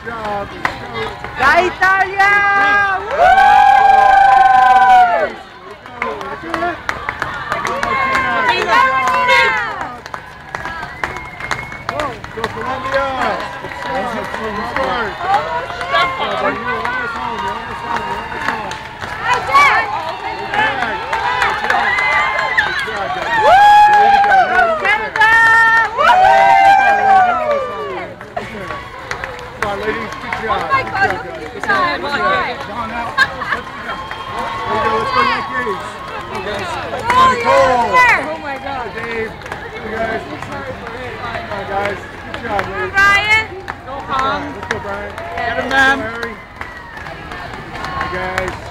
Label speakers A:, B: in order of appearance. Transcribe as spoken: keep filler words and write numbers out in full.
A: job.
B: La Italia! Woo!
A: Go Colombia! Ladies, good job. Oh my God, look at you. Good job. Let's go Yankees.
B: Oh,
A: Nicole.
B: oh my God.
A: Dave. You guys. Come on, guys. Good job, ladies.
B: Brian.
A: Go, Let's go, Brian.
B: Get him, man.
A: Hi, guys.